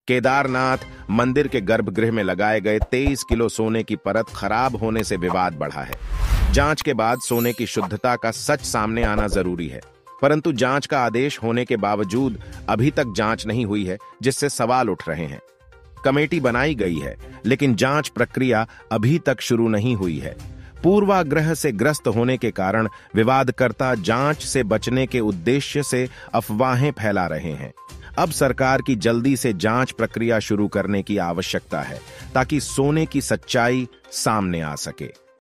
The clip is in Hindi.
केदारनाथ मंदिर के गर्भगृह में लगाए गए 23 किलो सोने की परत खराब होने से विवाद बढ़ा है। जांच के बाद सोने की शुद्धता का सच सामने आना जरूरी है, परंतु जांच का आदेश होने के बावजूद अभी तक जांच नहीं हुई है, जिससे सवाल उठ रहे हैं। कमेटी बनाई गई है, लेकिन जांच प्रक्रिया अभी तक शुरू नहीं हुई है। पूर्वाग्रह से ग्रस्त होने के कारण विवादकर्ता जांच से बचने के उद्देश्य से अफवाहें फैला रहे हैं। अब सरकार की जल्दी से जांच प्रक्रिया शुरू करने की आवश्यकता है, ताकि सोने की सच्चाई सामने आ सके।